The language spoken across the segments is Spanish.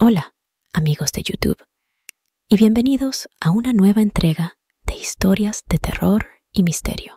Hola, amigos de YouTube, y bienvenidos a una nueva entrega de historias de terror y misterio.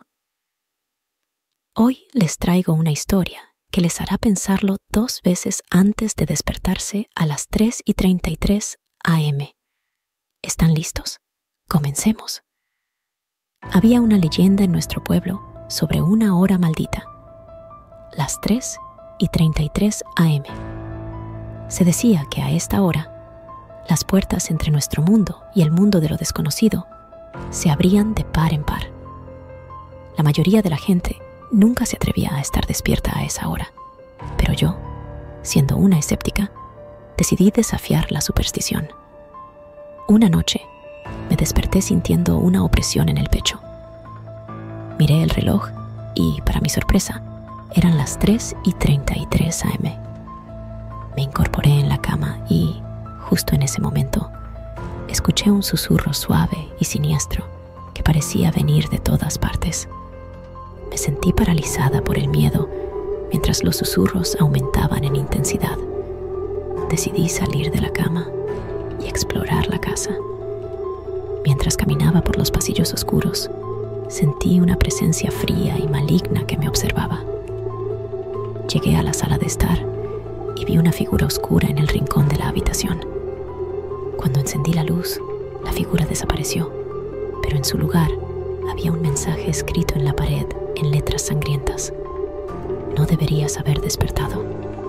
Hoy les traigo una historia que les hará pensarlo 2 veces antes de despertarse a las 3:33 AM. ¿Están listos? Comencemos. Había una leyenda en nuestro pueblo sobre una hora maldita, las 3:33 AM. Se decía que a esta hora, las puertas entre nuestro mundo y el mundo de lo desconocido se abrían de par en par. La mayoría de la gente nunca se atrevía a estar despierta a esa hora, pero yo, siendo una escéptica, decidí desafiar la superstición. Una noche, me desperté sintiendo una opresión en el pecho. Miré el reloj y, para mi sorpresa, eran las 3:33 AM. Me incorporé en la cama y, justo en ese momento, escuché un susurro suave y siniestro que parecía venir de todas partes. Me sentí paralizada por el miedo mientras los susurros aumentaban en intensidad. Decidí salir de la cama y explorar la casa. Mientras caminaba por los pasillos oscuros, sentí una presencia fría y maligna que me observaba. Llegué a la sala de estar y vi una figura oscura en el rincón de la habitación. Cuando encendí la luz, la figura desapareció, pero en su lugar había un mensaje escrito en la pared en letras sangrientas. No deberías haber despertado.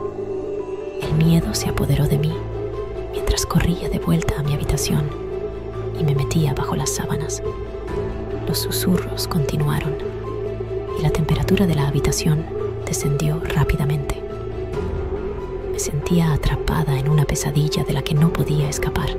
El miedo se apoderó de mí mientras corría de vuelta a mi habitación y me metía bajo las sábanas. Los susurros continuaron y la temperatura de la habitación descendió rápidamente. Me sentía atrapada en una pesadilla de la que no podía escapar.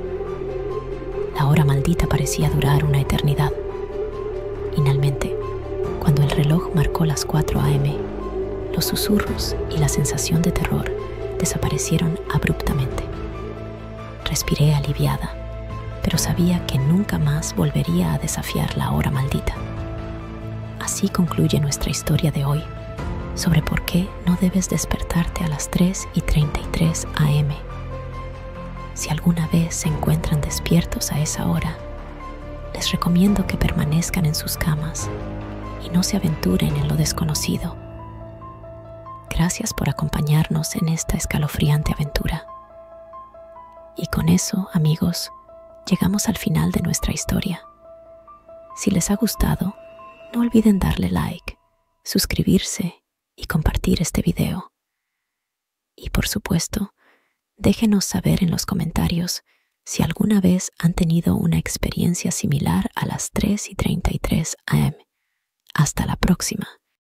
La hora maldita parecía durar una eternidad. Finalmente, cuando el reloj marcó las 4 AM, los susurros y la sensación de terror desaparecieron abruptamente. Respiré aliviada, pero sabía que nunca más volvería a desafiar la hora maldita. Así concluye nuestra historia de hoy, sobre por qué no debes despertarte a las 3:33 AM. Si alguna vez se encuentran despiertos a esa hora, les recomiendo que permanezcan en sus camas y no se aventuren en lo desconocido. Gracias por acompañarnos en esta escalofriante aventura. Y con eso, amigos, llegamos al final de nuestra historia. Si les ha gustado, no olviden darle like, suscribirse y compartir este video. Y por supuesto, déjenos saber en los comentarios si alguna vez han tenido una experiencia similar a las 3:33 AM. Hasta la próxima.